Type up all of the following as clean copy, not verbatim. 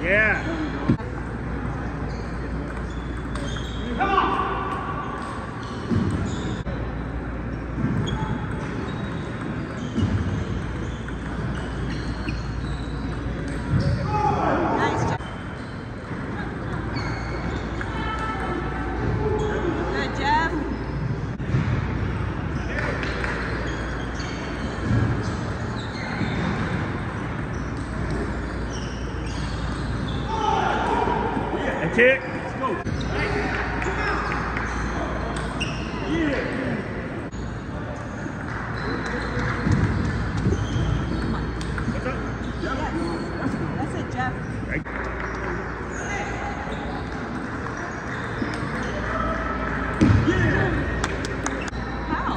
Yeah. Come on. That's it. Let's go. Yeah. What's up? Yes. That's it, Jeff. Right. Yeah. How?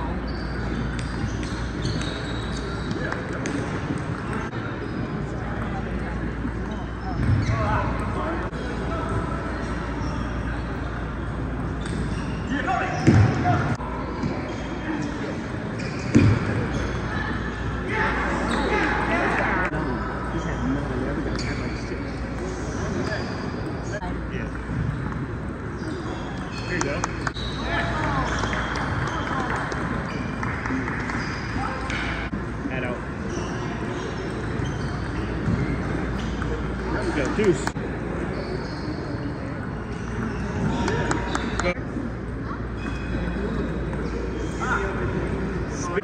There you go. Head out. There we go. Deuce. Go. Spin.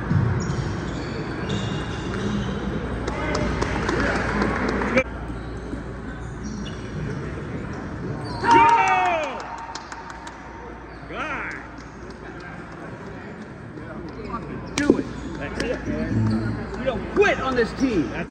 Do it. That's it, man. We don't quit on this team.